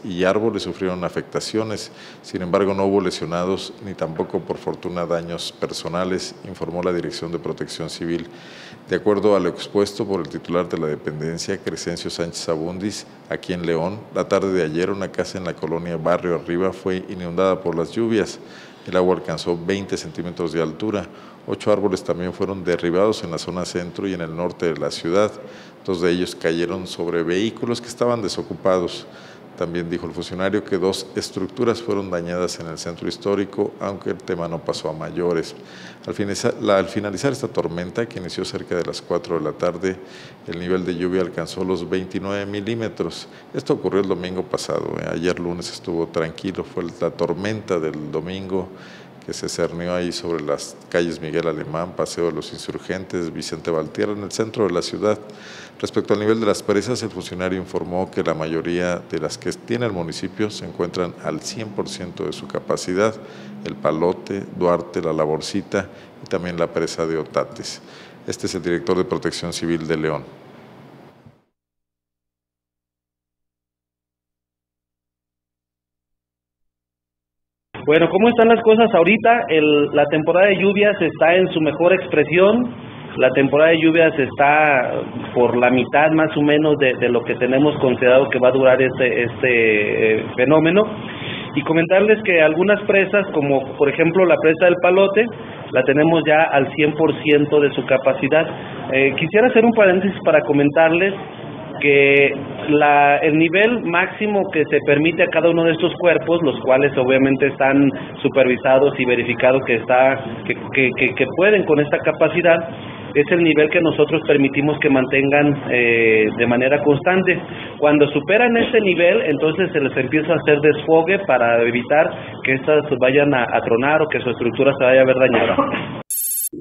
y árboles sufrieron afectaciones. Sin embargo, no hubo lesionados ni tampoco, por fortuna, daños personales, informó la Dirección de Protección Civil. De acuerdo a lo expuesto por el titular de la dependencia, Crescencio Sánchez Abundis, aquí en León, la tarde de ayer una casa en la colonia Barrio Arriba fue inundada por las lluvias. El agua alcanzó 20 centímetros de altura. 8 árboles también fueron derribados en la zona centro y en el norte de la ciudad. 2 de ellos cayeron sobre vehículos que estaban desocupados. También dijo el funcionario que 2 estructuras fueron dañadas en el centro histórico, aunque el tema no pasó a mayores. Al finalizar esta tormenta, que inició cerca de las 4 de la tarde, el nivel de lluvia alcanzó los 29 milímetros. Esto ocurrió el domingo pasado. Ayer lunes estuvo tranquilo, fue la tormenta del domingo que se cernió ahí sobre las calles Miguel Alemán, Paseo de los Insurgentes, Vicente Valtierra, en el centro de la ciudad. Respecto al nivel de las presas, el funcionario informó que la mayoría de las que tiene el municipio se encuentran al 100% de su capacidad: el Palote, Duarte, La Laborcita y también la presa de Otates. Este es el director de Protección Civil de León. Bueno, ¿cómo están las cosas ahorita? La temporada de lluvias está en su mejor expresión. La temporada de lluvias está por la mitad más o menos de lo que tenemos considerado que va a durar este fenómeno. Y comentarles que algunas presas, como por ejemplo la presa del Palote, la tenemos ya al 100% de su capacidad. Quisiera hacer un paréntesis para comentarles que el nivel máximo que se permite a cada uno de estos cuerpos, los cuales obviamente están supervisados y verificados que pueden con esta capacidad, es el nivel que nosotros permitimos que mantengan de manera constante. Cuando superan ese nivel, entonces se les empieza a hacer desfogue para evitar que estas vayan a tronar o que su estructura se vaya a ver dañada.